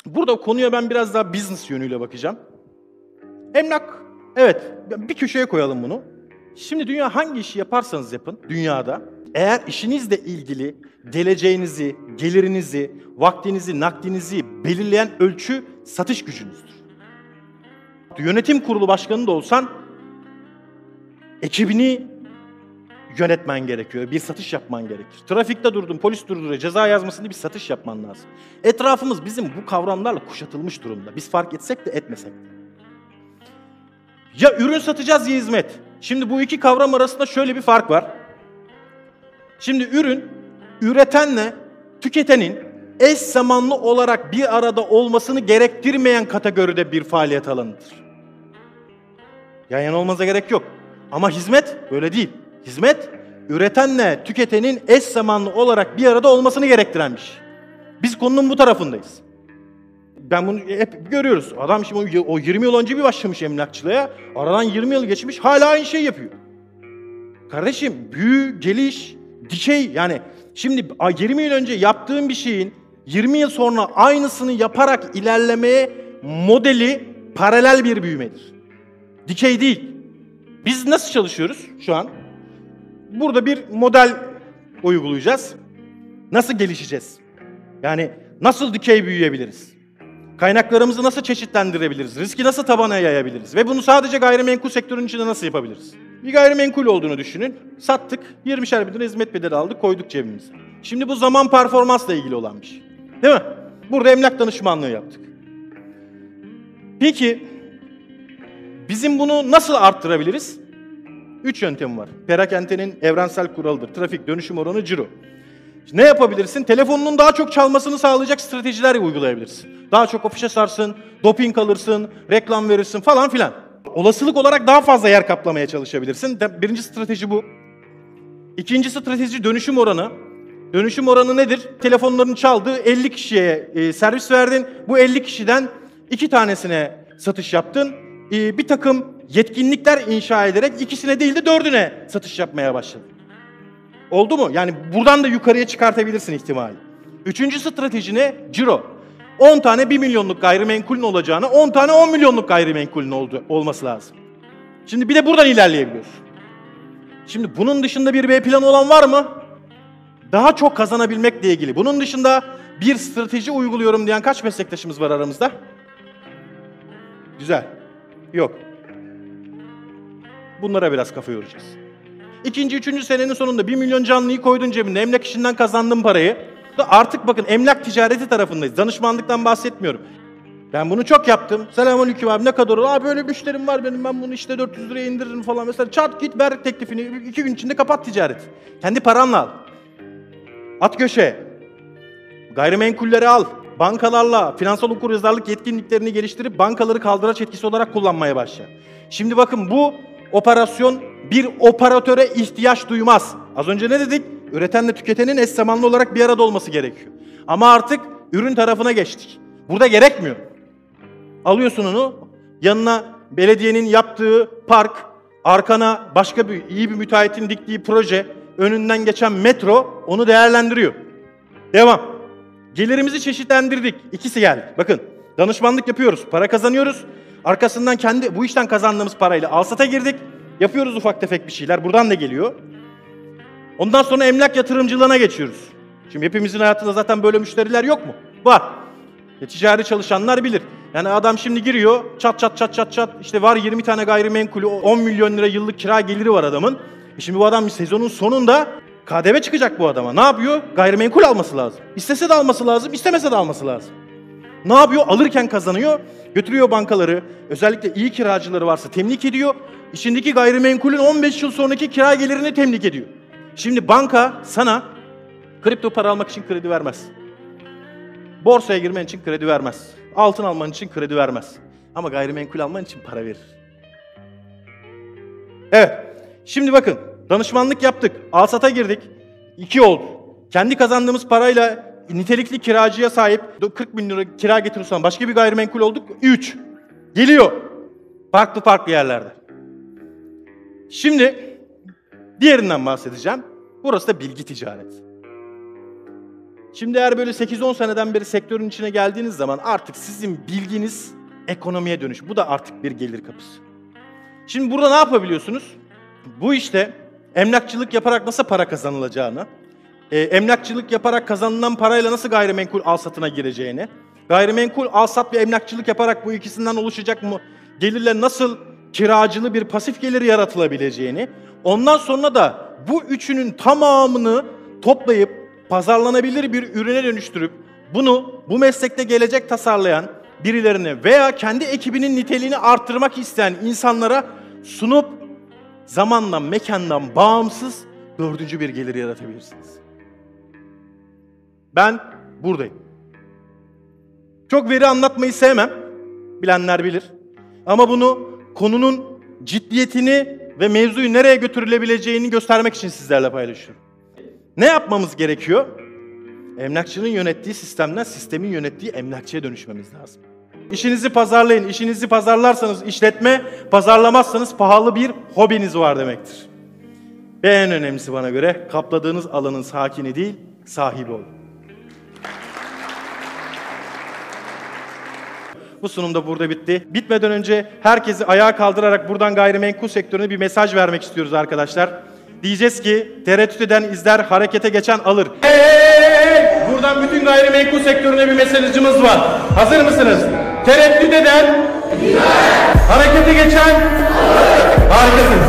Burada konuya ben biraz daha business yönüyle bakacağım. Emlak, evet, bir köşeye koyalım bunu. Şimdi dünya hangi işi yaparsanız yapın dünyada, eğer işinizle ilgili geleceğinizi, gelirinizi, vaktinizi, nakdinizi belirleyen ölçü satış gücünüzdür. Yönetim kurulu başkanı da olsan ekibini yönetmen gerekiyor, bir satış yapman gerekir. Trafikte durdun, polis durduruyor, ceza yazmasında bir satış yapman lazım. Etrafımız bizim bu kavramlarla kuşatılmış durumda. Biz fark etsek de etmesek de. Ya ürün satacağız ya hizmet. Şimdi bu iki kavram arasında şöyle bir fark var. Şimdi ürün, üretenle tüketenin eş zamanlı olarak bir arada olmasını gerektirmeyen kategoride bir faaliyet alanıdır. Yan yana olmanıza gerek yok. Ama hizmet böyle değil. Hizmet, üretenle tüketenin eş zamanlı olarak bir arada olmasını gerektiren bir şey. Biz konunun bu tarafındayız. Ben bunu hep görüyoruz. Adam şimdi o 20 yıl önce bir başlamış emlakçılığa. Aradan 20 yıl geçmiş, hala aynı şeyi yapıyor. Kardeşim, büyü, geliş, dikey, yani şimdi 20 yıl önce yaptığın bir şeyin 20 yıl sonra aynısını yaparak ilerlemeye modeli paralel bir büyümedir. Dikey değil. Biz nasıl çalışıyoruz şu an? Burada bir model uygulayacağız. Nasıl gelişeceğiz? Yani nasıl dikey büyüyebiliriz? Kaynaklarımızı nasıl çeşitlendirebiliriz? Riski nasıl tabana yayabiliriz? Ve bunu sadece gayrimenkul sektörünün içinde nasıl yapabiliriz? Bir gayrimenkul olduğunu düşünün. Sattık, 20'şer bin lira hizmet bedeli aldık, koyduk cebimize. Şimdi bu zaman performansla ilgili olan bir şey. Değil mi? Burada emlak danışmanlığı yaptık. Peki, bizim bunu nasıl arttırabiliriz? 3 yöntem var. Perakente'nin evrensel kuralıdır. Trafik, dönüşüm oranı, ciro. Ne yapabilirsin? Telefonunun daha çok çalmasını sağlayacak stratejiler uygulayabilirsin. Daha çok afişe sarsın, doping alırsın, reklam verirsin falan filan. Olasılık olarak daha fazla yer kaplamaya çalışabilirsin. Birinci strateji bu. İkinci strateji dönüşüm oranı. Dönüşüm oranı nedir? Telefonlarını çaldığı 50 kişiye servis verdin. Bu 50 kişiden 2 tanesine satış yaptın. Bir takım yetkinlikler inşa ederek ikisine değil de 4'üne satış yapmaya başladın. Oldu mu? Yani buradan da yukarıya çıkartabilirsin ihtimali. Üçüncü strateji ne? Ciro. 10 tane 1 milyonluk gayrimenkulün olacağına 10 tane 10 milyonluk gayrimenkulün olması lazım. Şimdi bir de buradan ilerleyebiliyorsun. Şimdi bunun dışında bir B planı olan var mı? Daha çok kazanabilmekle ilgili. Bunun dışında bir strateji uyguluyorum diyen kaç meslektaşımız var aramızda? Güzel. Yok. Bunlara biraz kafa yoracağız. İkinci, üçüncü senenin sonunda 1 milyon canlıyı koydun cebine, emlak işinden kazandığın parayı. Artık bakın emlak ticareti tarafındayız. Danışmanlıktan bahsetmiyorum. Ben bunu çok yaptım. Selamünaleyküm abi, ne kadar olur? Abi böyle müşterim var benim, ben bunu işte 400 liraya indiririm falan. Mesela çat git ver teklifini, 2 gün içinde kapat ticaret. Kendi paranla al. At köşeye. Gayrimenkulleri al. Bankalarla finansal okuryazarlık yetkinliklerini geliştirip bankaları kaldıraç etkisi olarak kullanmaya başla. Şimdi bakın, bu operasyon bir operatöre ihtiyaç duymaz. Az önce ne dedik? Üretenle tüketenin eş zamanlı olarak bir arada olması gerekiyor. Ama artık ürün tarafına geçtik. Burada gerekmiyor. Alıyorsun onu, yanına belediyenin yaptığı park, arkana başka bir iyi bir müteahhitin diktiği proje, önünden geçen metro onu değerlendiriyor. Devam. Gelirimizi çeşitlendirdik. İkisi geldi. Bakın, danışmanlık yapıyoruz, para kazanıyoruz. Arkasından kendi bu işten kazandığımız parayla alsata girdik. Yapıyoruz ufak tefek bir şeyler. Buradan da geliyor. Ondan sonra emlak yatırımcılığına geçiyoruz. Şimdi hepimizin hayatında zaten böyle müşteriler yok mu? Var. Ticari çalışanlar bilir. Yani adam şimdi giriyor, çat işte var 20 tane gayrimenkulü, 10 milyon lira yıllık kira geliri var adamın. Şimdi bu adam sezonun sonunda KDV çıkacak bu adama. Ne yapıyor? Gayrimenkul alması lazım. İstese de alması lazım, istemese de alması lazım. Ne yapıyor? Alırken kazanıyor, götürüyor bankaları, özellikle iyi kiracıları varsa temlik ediyor. İçindeki gayrimenkulün 15 yıl sonraki kira gelirini temlik ediyor. Şimdi banka sana kripto para almak için kredi vermez. Borsaya girmen için kredi vermez. Altın alman için kredi vermez. Ama gayrimenkul alman için para verir. Evet. Şimdi bakın, danışmanlık yaptık. Alsata girdik. 2 oldu. Kendi kazandığımız parayla nitelikli kiracıya sahip 40 bin lira kira getirirsen başka bir gayrimenkul olduk. 3. Geliyor. Farklı yerlerde. Şimdi diğerinden bahsedeceğim. Burası da bilgi ticareti. Şimdi eğer böyle 8-10 seneden beri sektörün içine geldiğiniz zaman artık sizin bilginiz ekonomiye dönüş. Bu da artık bir gelir kapısı. Şimdi burada ne yapabiliyorsunuz? Bu işte emlakçılık yaparak nasıl para kazanılacağını, emlakçılık yaparak kazanılan parayla nasıl gayrimenkul alsatına gireceğini, gayrimenkul alsat ve emlakçılık yaparak bu ikisinden oluşacak gelirle nasıl kiracılı bir pasif gelir yaratılabileceğini, ondan sonra da bu üçünün tamamını toplayıp pazarlanabilir bir ürüne dönüştürüp bunu bu meslekte gelecek tasarlayan birilerine veya kendi ekibinin niteliğini arttırmak isteyen insanlara sunup zamandan, mekandan bağımsız dördüncü bir gelir yaratabilirsiniz. Ben buradayım. Çok veri anlatmayı sevmem. Bilenler bilir. Ama bunu konunun ciddiyetini ve mevzuyu nereye götürülebileceğini göstermek için sizlerle paylaşıyorum. Ne yapmamız gerekiyor? Emlakçının yönettiği sistemden sistemin yönettiği emlakçıya dönüşmemiz lazım. İşinizi pazarlayın. İşinizi pazarlarsanız işletme, pazarlamazsanız pahalı bir hobiniz var demektir. Ve en önemlisi bana göre kapladığınız alanın sakini değil, sahibi olun. Bu sunum da burada bitti. Bitmeden önce herkesi ayağa kaldırarak buradan gayrimenkul sektörüne bir mesaj vermek istiyoruz arkadaşlar. Diyeceğiz ki tereddüt eden izler, harekete geçen alır. Buradan bütün gayrimenkul sektörüne bir mesajımız var. Hazır mısınız? Tereddüt eden, harekete geçen, harikasınız.